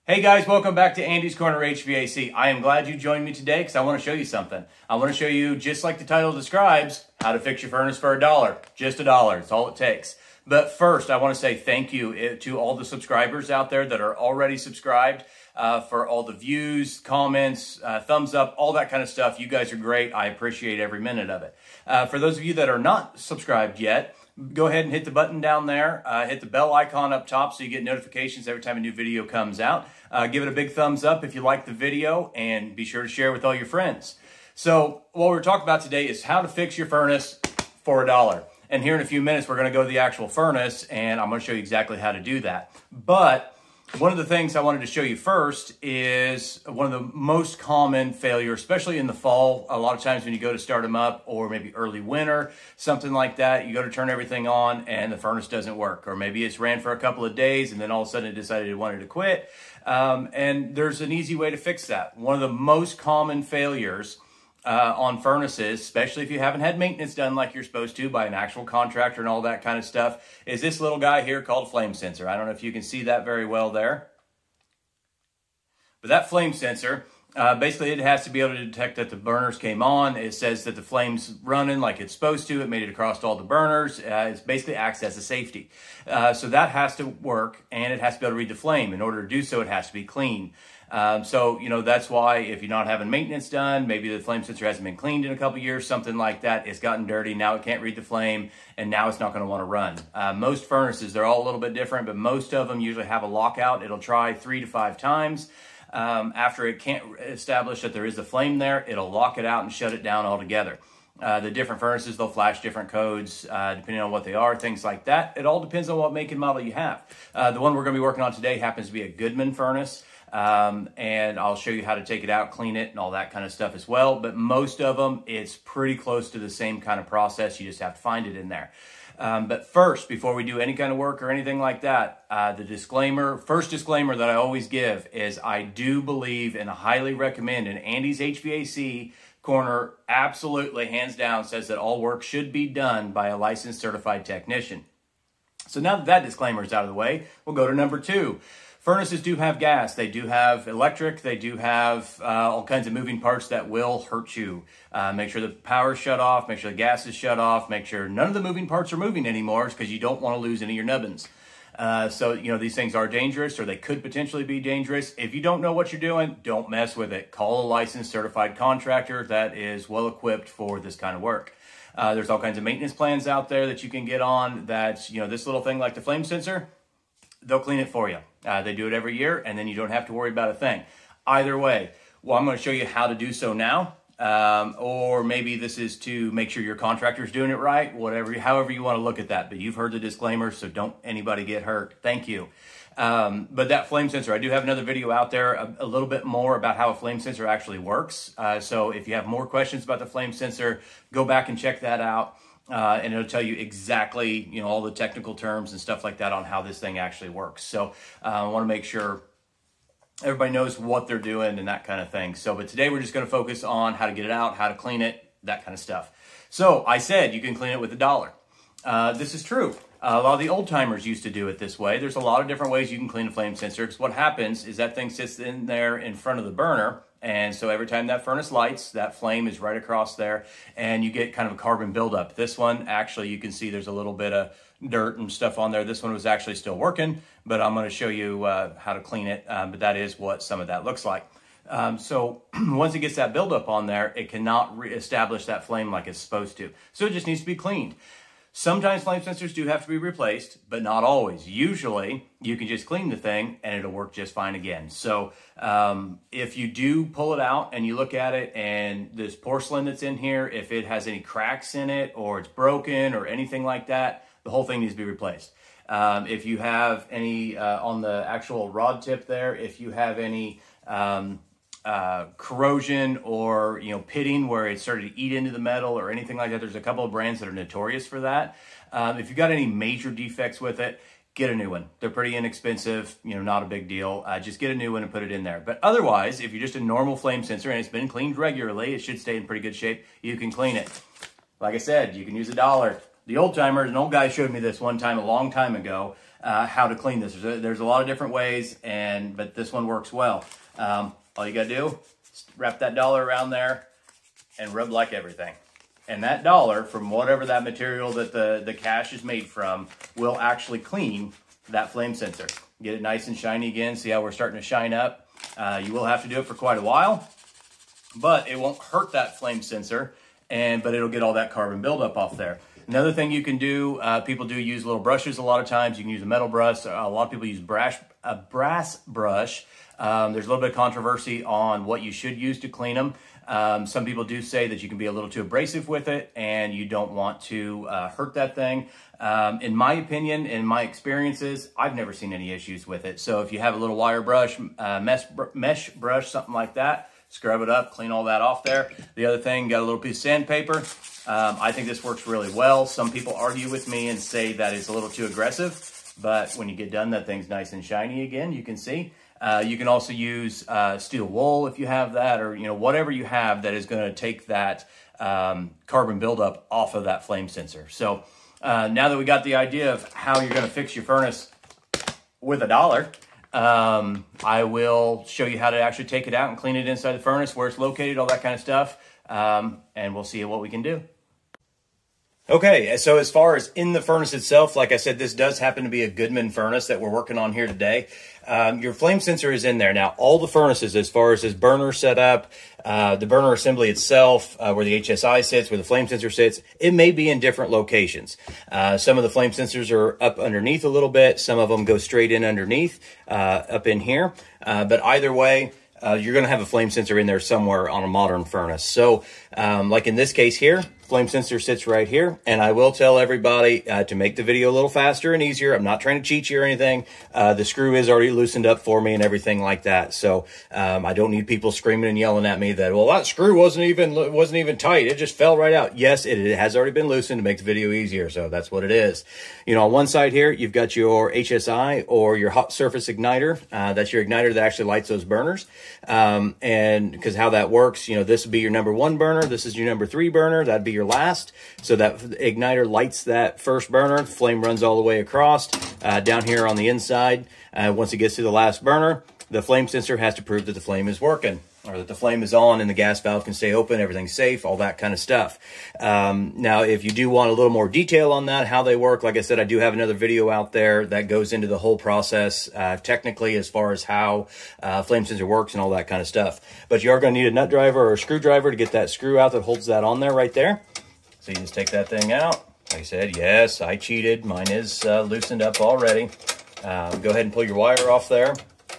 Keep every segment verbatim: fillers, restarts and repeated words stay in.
Hey guys, welcome back to Andy's Corner H V A C. I am glad you joined me today because I want to show you something. I want to show you, just like the title describes, how to fix your furnace for a dollar. Just a dollar. It's all it takes. But first, I want to say thank you to all the subscribers out there that are already subscribed, uh, for all the views, comments, uh, thumbs up, all that kind of stuff. You guys are great. I appreciate every minute of it. Uh, for those of you that are not subscribed yet, go ahead and hit the button down there. Uh, hit the bell icon up top so you get notifications every time a new video comes out. Uh, give it a big thumbs up if you like the video, and be sure to share with all your friends. So what we're talking about today is how to fix your furnace for a dollar. And here in a few minutes, we're going to go to the actual furnace, and I'm going to show you exactly how to do that. But one of the things I wanted to show you first is one of the most common failures, especially in the fall. A lot of times when you go to start them up, or maybe early winter, something like that, you go to turn everything on and the furnace doesn't work. Or maybe it's ran for a couple of days and then all of a sudden it decided it wanted to quit. Um, and there's an easy way to fix that. One of the most common failures Uh, on furnaces, especially if you haven't had maintenance done like you're supposed to by an actual contractor and all that kind of stuff, is this little guy here called flame sensor. I don't know if you can see that very well there. But that flame sensor, uh, basically it has to be able to detect that the burners came on. It says that the flame's running like it's supposed to. It made it across all the burners. Uh, it basically acts as a safety. Uh, so that has to work, and it has to be able to read the flame. In order to do so, it has to be clean. Um, so, you know, that's why if you're not having maintenance done, maybe the flame sensor hasn't been cleaned in a couple years, something like that, it's gotten dirty, now it can't read the flame, and now it's not going to want to run. Uh, most furnaces, they're all a little bit different, but most of them usually have a lockout. It'll try three to five times. Um, after it can't establish that there is a flame there, it'll lock it out and shut it down altogether. Uh, the different furnaces, they'll flash different codes uh, depending on what they are, things like that. It all depends on what make and model you have. Uh, the one we're going to be working on today happens to be a Goodman furnace. Um, and I'll show you how to take it out, clean it, and all that kind of stuff as well. But most of them, it's pretty close to the same kind of process. You just have to find it in there. Um, but first, before we do any kind of work or anything like that, uh, the disclaimer, first disclaimer that I always give is I do believe and highly recommend, and Andy's H V A C Corner absolutely, hands down, says that all work should be done by a licensed certified technician. So now that that disclaimer is out of the way, we'll go to number two. Furnaces do have gas, they do have electric, they do have uh, all kinds of moving parts that will hurt you. Uh, make sure the power's shut off, make sure the gas is shut off, make sure none of the moving parts are moving anymore because you don't want to lose any of your nubbins. Uh, so, you know, these things are dangerous, or they could potentially be dangerous. If you don't know what you're doing, don't mess with it. Call a licensed certified contractor that is well equipped for this kind of work. Uh, there's all kinds of maintenance plans out there that you can get on that, you know, this little thing like the flame sensor, they'll clean it for you. Uh, they do it every year, and then you don't have to worry about a thing. Either way, well, I'm going to show you how to do so now, um, or maybe this is to make sure your contractor's doing it right, whatever, however you want to look at that. But you've heard the disclaimer, so don't anybody get hurt. Thank you. Um, but that flame sensor, I do have another video out there, a, a little bit more about how a flame sensor actually works. Uh, so if you have more questions about the flame sensor, go back and check that out. Uh, and it'll tell you exactly, you know, all the technical terms and stuff like that on how this thing actually works. So uh, I want to make sure everybody knows what they're doing and that kind of thing. So, but today we're just going to focus on how to get it out, how to clean it, that kind of stuff. So I said you can clean it with a dollar. Uh, this is true. Uh, a lot of the old timers used to do it this way. There's a lot of different ways you can clean a flame sensor, because what happens is that thing sits in there in front of the burner. And so every time that furnace lights, that flame is right across there, and you get kind of a carbon buildup. This one, actually, you can see there's a little bit of dirt and stuff on there. This one was actually still working, but I'm going to show you uh, how to clean it. Um, but that is what some of that looks like. Um, so once it gets that buildup on there, it cannot reestablish that flame like it's supposed to. So it just needs to be cleaned. Sometimes flame sensors do have to be replaced, but not always. Usually, you can just clean the thing and it'll work just fine again. So um, if you do pull it out and you look at it and this porcelain that's in here, if it has any cracks in it or it's broken or anything like that, the whole thing needs to be replaced. Um, if you have any, uh, on the actual rod tip there, if you have any um, Uh, corrosion or, you know, pitting where it started to eat into the metal or anything like that. There's a couple of brands that are notorious for that. Um, if you've got any major defects with it, get a new one. They're pretty inexpensive, you know, not a big deal. Uh, just get a new one and put it in there. But otherwise, if you're just a normal flame sensor and it's been cleaned regularly, it should stay in pretty good shape. You can clean it. Like I said, you can use a dollar. The old timers, an old guy showed me this one time a long time ago. uh, how to clean this. There's a, there's a lot of different ways, and but this one works well. Um, all you gotta do is wrap that dollar around there and rub like everything. And that dollar, from whatever that material that the, the cash is made from, will actually clean that flame sensor. Get it nice and shiny again. See how we're starting to shine up? Uh, you will have to do it for quite a while, but it won't hurt that flame sensor, and but it'll get all that carbon buildup off there. Another thing you can do, uh, people do use little brushes a lot of times. You can use a metal brush. A lot of people use brass, a brass brush. Um, there's a little bit of controversy on what you should use to clean them. Um, some people do say that you can be a little too abrasive with it and you don't want to uh, hurt that thing. Um, in my opinion, in my experiences, I've never seen any issues with it. So if you have a little wire brush, uh, mesh, br mesh brush, something like that, scrub it up, clean all that off there. The other thing, got a little piece of sandpaper. Um, I think this works really well. Some people argue with me and say that it's a little too aggressive, but when you get done, that thing's nice and shiny again, you can see. Uh, you can also use uh, steel wool if you have that, or you know whatever you have that is going to take that um, carbon buildup off of that flame sensor. So uh, now that we got the idea of how you're going to fix your furnace with a dollar, um, I will show you how to actually take it out and clean it inside the furnace, where it's located, all that kind of stuff, um, and we'll see what we can do. Okay, so as far as in the furnace itself, like I said, this does happen to be a Goodman furnace that we're working on here today. Um, your flame sensor is in there. Now, all the furnaces, as far as this burner setup, uh, the burner assembly itself, uh, where the H S I sits, where the flame sensor sits, it may be in different locations. Uh, some of the flame sensors are up underneath a little bit. Some of them go straight in underneath, uh, up in here. Uh, but either way, uh, you're going to have a flame sensor in there somewhere on a modern furnace. So, um, like in this case here, flame sensor sits right here, and I will tell everybody uh, to make the video a little faster and easier. I'm not trying to cheat you or anything. Uh, the screw is already loosened up for me and everything like that. So um, I don't need people screaming and yelling at me that, well, that screw wasn't even wasn't even tight. It just fell right out. Yes, it, it has already been loosened to make the video easier. So that's what it is. You know, on one side here, you've got your H S I or your hot surface igniter. Uh, that's your igniter that actually lights those burners. Um, and because how that works, you know, this would be your number one burner. This is your number three burner. That'd be your last. So that igniter lights that first burner. The flame runs all the way across. Uh, down here on the inside, uh, once it gets to the last burner, the flame sensor has to prove that the flame is working, or that the flame is on and the gas valve can stay open, everything's safe, all that kind of stuff. Um, now, if you do want a little more detail on that, how they work, like I said, I do have another video out there that goes into the whole process, uh, technically, as far as how uh, flame sensor works and all that kind of stuff. But you are going to need a nut driver or a screwdriver to get that screw out that holds that on there right there. So you just take that thing out. Like I said, yes, I cheated. Mine is uh, loosened up already. Um, go ahead and pull your wire off there.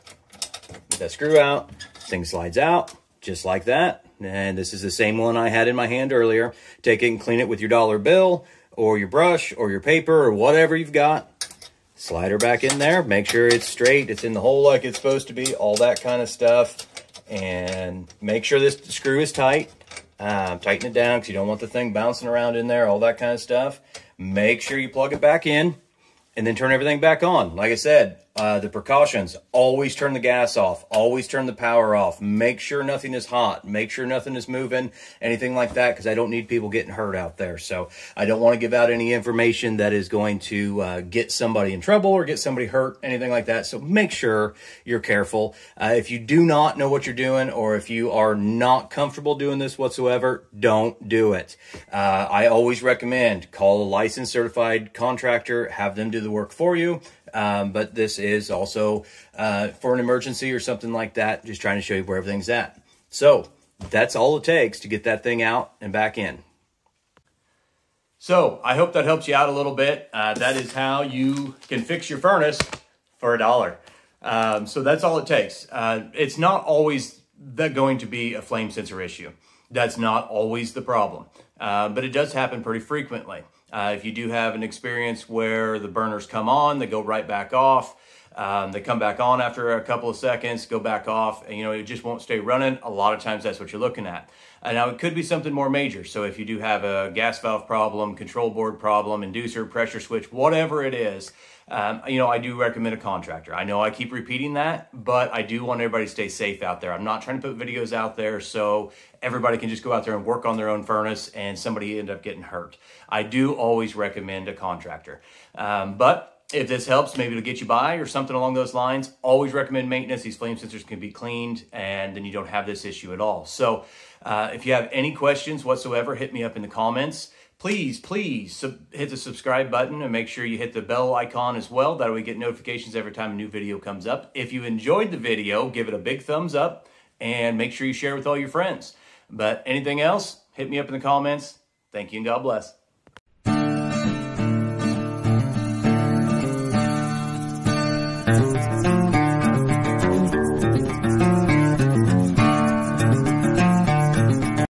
Get that screw out. Thing slides out just like that. And this is the same one I had in my hand earlier. Take it and clean it with your dollar bill or your brush or your paper or whatever you've got. Slide her back in there. Make sure it's straight. It's in the hole like it's supposed to be. All that kind of stuff. And make sure this screw is tight. Um, tighten it down because you don't want the thing bouncing around in there. All that kind of stuff. Make sure you plug it back in. And then turn everything back on. Like I said, uh, the precautions, always turn the gas off, always turn the power off, make sure nothing is hot, make sure nothing is moving, anything like that, because I don't need people getting hurt out there. So I don't want to give out any information that is going to uh, get somebody in trouble or get somebody hurt, anything like that. So make sure you're careful. Uh, if you do not know what you're doing, or if you are not comfortable doing this whatsoever, don't do it. Uh, I always recommend call a licensed certified contractor, have them do the work for you. Um, but this is also uh, for an emergency or something like that, just trying to show you where everything's at. So that's all it takes to get that thing out and back in. So I hope that helps you out a little bit. Uh, that is how you can fix your furnace for a dollar. Um, so that's all it takes. Uh, it's not always that going to be a flame sensor issue. That's not always the problem, uh, but it does happen pretty frequently. Uh, if you do have an experience where the burners come on, they go right back off. Um, they come back on after a couple of seconds, go back off, and you know it just won't stay running. A lot of times that's what you're looking at. Uh, now it could be something more major. So if you do have a gas valve problem, control board problem, inducer, pressure switch, whatever it is, um, you know I do recommend a contractor. I know I keep repeating that, but I do want everybody to stay safe out there. I'm not trying to put videos out there so everybody can just go out there and work on their own furnace and somebody end up getting hurt. I do always recommend a contractor. Um, but if this helps, maybe it'll get you by or something along those lines. Always recommend maintenance. These flame sensors can be cleaned, and then you don't have this issue at all. So uh, if you have any questions whatsoever, hit me up in the comments. Please, please sub- hit the subscribe button and make sure you hit the bell icon as well. That way we get notifications every time a new video comes up. If you enjoyed the video, give it a big thumbs up and make sure you share with all your friends. But anything else, hit me up in the comments. Thank you and God bless.